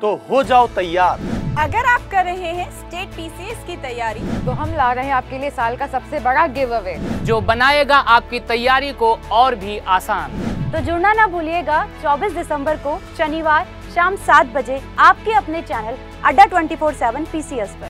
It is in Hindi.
तो हो जाओ तैयार। अगर आप कर रहे हैं स्टेट पीसीएस की तैयारी, तो हम ला रहे हैं आपके लिए साल का सबसे बड़ा गिव अवे, जो बनाएगा आपकी तैयारी को और भी आसान। तो जुड़ना ना भूलिएगा 24 दिसंबर को शनिवार शाम 7 बजे आपके अपने चैनल अड्डा 24/7 पीसीएस पर।